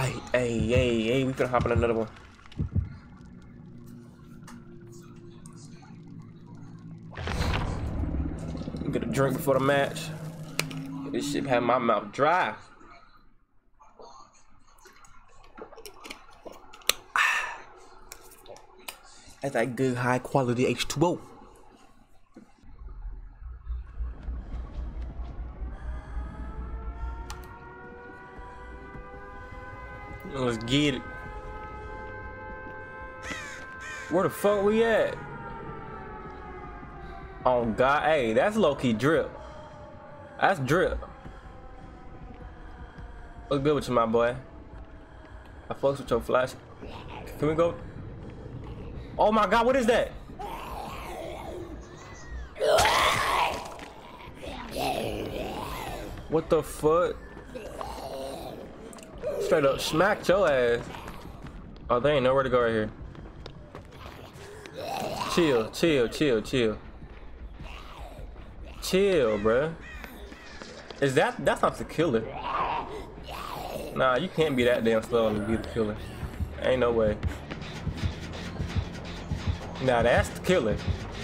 Hey, we finna hop on another one. Get a drink before the match. This shit had my mouth dry. That's that good high quality H2O. Let's get it. Where the fuck we at? Oh God, hey, that's low-key drip. That's drip. What's good with you, my boy? I fucks with your flash. Can we go? Oh my God, what is that? What the fuck? Straight up smacked your ass. Oh, there ain't nowhere to go right here. Chill, chill, chill, chill. Chill, bruh. Is that's not the killer? Nah, you can't be that damn slow and be the killer. Ain't no way. Nah, that's the killer.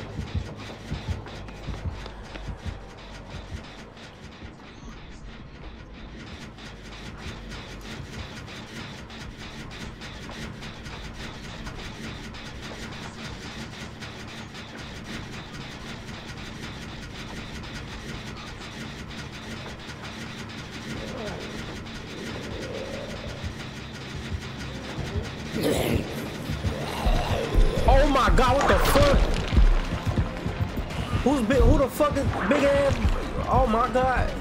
Oh my God, what the fuck? Who's big? Who the fuck is big ass? Oh my God.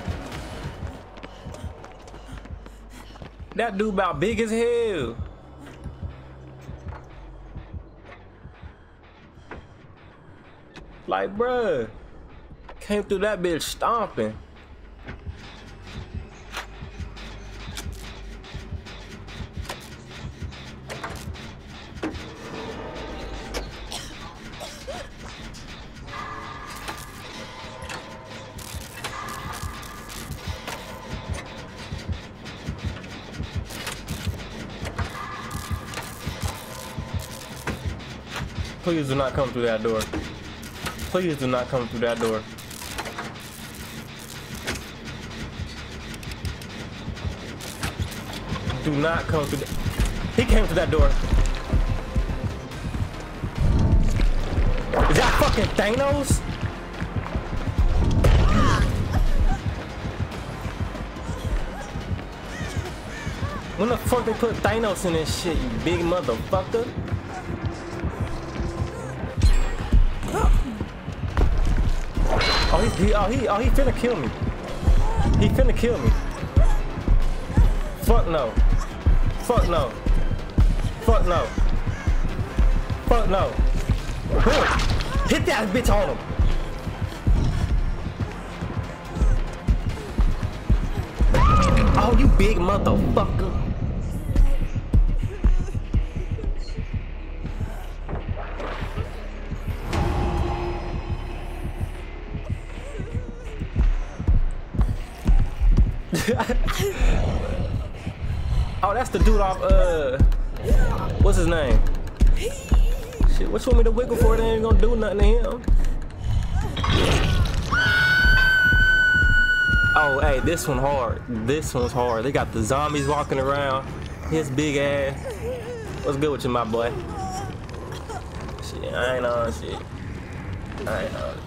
That dude about big as hell. Like, bruh, came through that bitch stomping. Please do not come through that door. Please do not come through that door. Do not come through that. He came through that door. Is that fucking Thanos? When the fuck they put Thanos in this shit, you big motherfucker? Oh, he finna kill me. He finna kill me. Fuck no. Fuck no. Fuck no. Fuck no. Hit that bitch on him. Oh, you big motherfucker. Oh, that's the dude off, what's his name? Shit, what you want me to wiggle for? They ain't gonna do nothing to him. Oh, hey, this one hard. This one's hard. They got the zombies walking around. His big ass. What's good with you, my boy? Shit, I ain't on shit. I ain't on shit.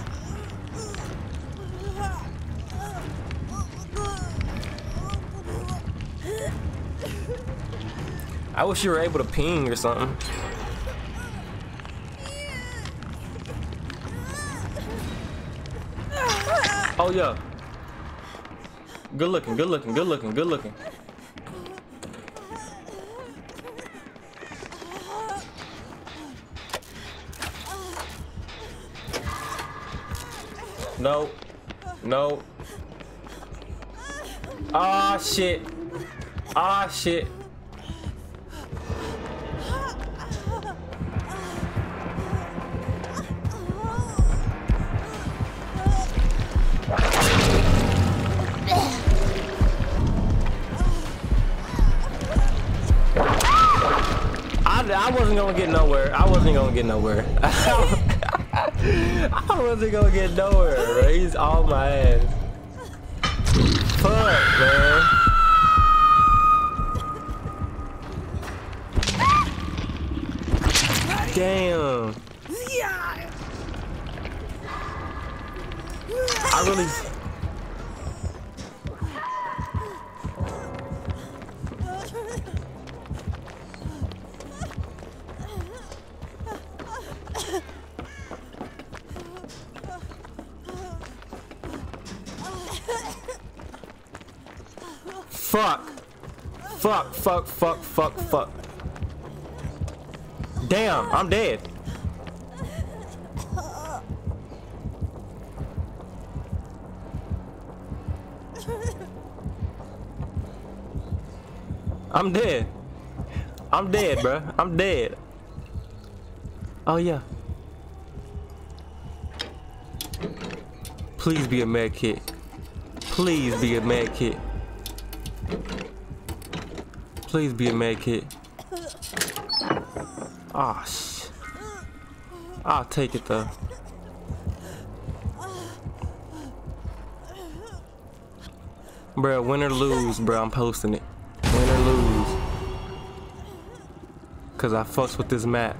I wish you were able to ping or something. Oh yeah. Good looking, good looking, good looking, good looking. No. No. Ah shit. Ah shit. I wasn't gonna get nowhere. I wasn't gonna get nowhere. I wasn't gonna get nowhere, bro. He's on my ass. Fuck, man. Damn. I really... Fuck. Fuck, fuck, fuck, fuck, fuck. Damn, I'm dead. I'm dead. I'm dead, bro. I'm dead. Oh, yeah. Please be a med kit. Please be a med kit. Please be a med kit. Ah, I'll take it though. Bruh, win or lose, bruh, I'm posting it. Win or lose. Cause I fucks with this map.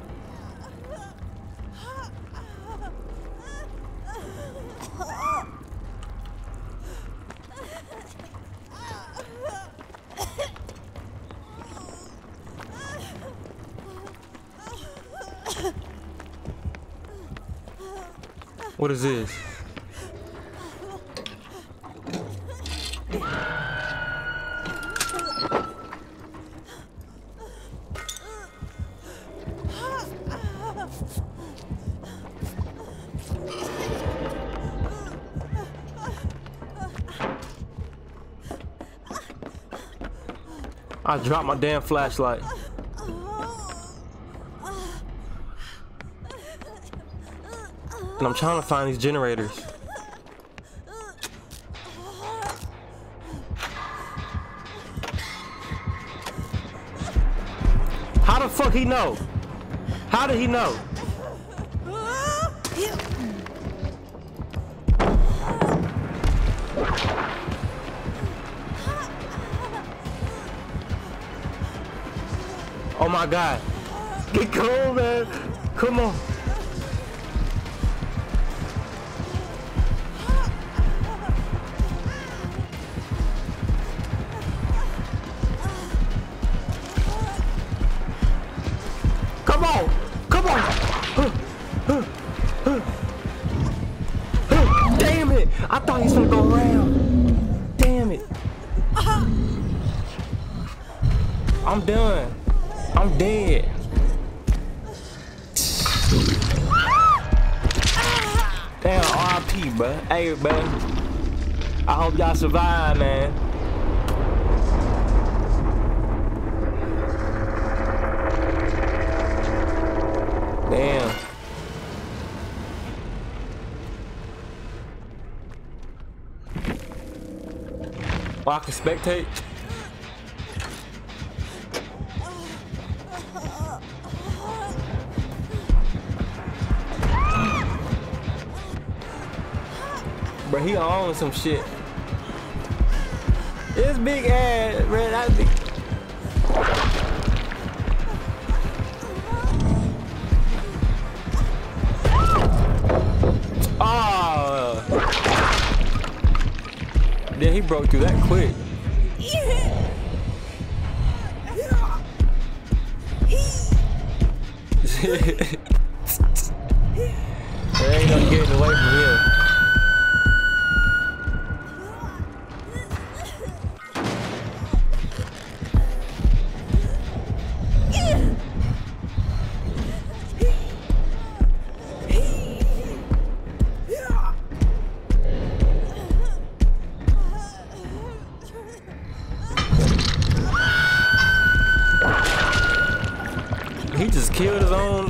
What is this? I dropped my damn flashlight. And I'm trying to find these generators. How the fuck he know? How did he know? Oh my God. Get cool, man. Come on. Come on. Come on. Damn it. I thought he was gonna go around. Damn it. I'm done. I'm dead. Damn, RIP, bro. Hey, bro. I hope y'all survive, man. Damn. Oh, I can spectate? Bro, he on some shit. This big ass, man. That big. Oh. Yeah, he broke through that quick. There ain't no getting away from him. He just killed his own,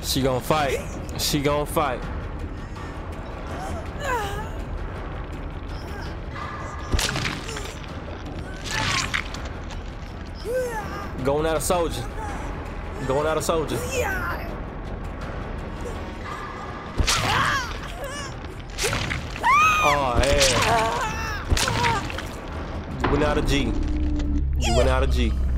She gonna fight. She gonna fight. Going out a soldier. Going out a soldier. Oh, yeah. You went out of G. You went out of G.